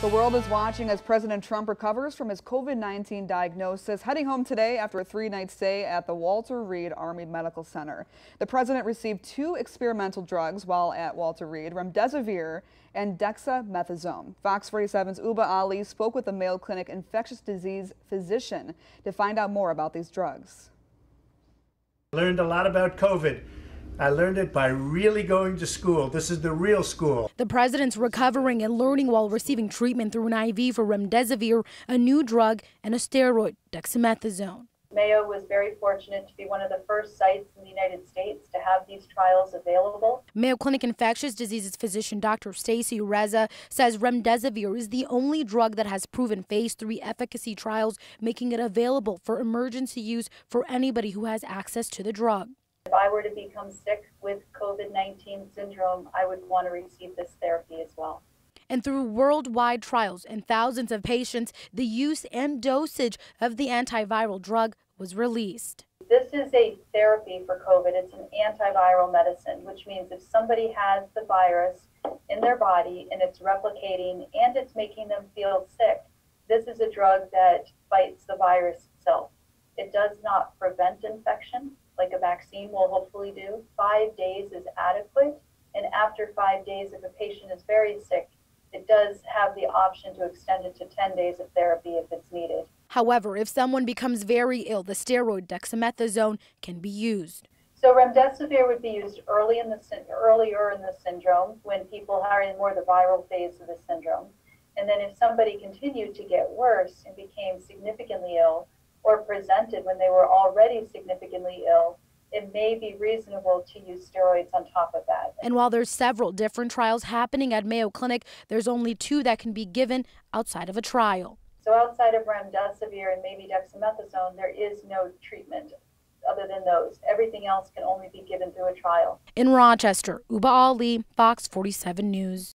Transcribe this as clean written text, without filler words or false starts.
The world is watching as President Trump recovers from his COVID-19 diagnosis, heading home today after a 3-night stay at the Walter Reed Army Medical Center. The president received 2 experimental drugs while at Walter Reed, remdesivir and dexamethasone. Fox 47's Uba Ali spoke with the Mayo Clinic infectious disease physician to find out more about these drugs. I learned a lot about COVID. I learned it by really going to school. This is the real school. The president's recovering and learning while receiving treatment through an IV for remdesivir, a new drug, and a steroid, dexamethasone. Mayo was very fortunate to be one of the first sites in the United States to have these trials available. Mayo Clinic infectious diseases physician Dr. Stacy Reza says remdesivir is the only drug that has proven phase 3 efficacy trials, making it available for emergency use for anybody who has access to the drug. If I were to become sick with COVID-19 syndrome, I would want to receive this therapy as well. And through worldwide trials and thousands of patients, the use and dosage of the antiviral drug was released. This is a therapy for COVID. It's an antiviral medicine, which means if somebody has the virus in their body and it's replicating and it's making them feel sick, this is a drug that fights the virus itself. It does not prevent infection like a vaccine will hopefully do. 5 days is adequate, and after 5 days, if a patient is very sick, it does have the option to extend it to 10 days of therapy if it's needed. However, if someone becomes very ill, the steroid dexamethasone can be used. So remdesivir would be used earlier in the syndrome when people are in more the viral phase of the syndrome. And then if somebody continued to get worse and became significantly ill, or presented when they were already significantly ill, it may be reasonable to use steroids on top of that. And while there's several different trials happening at Mayo Clinic, there's only 2 that can be given outside of a trial. So outside of remdesivir and maybe dexamethasone, there is no treatment other than those. Everything else can only be given through a trial. In Rochester, Uba Ali, Fox 47 News.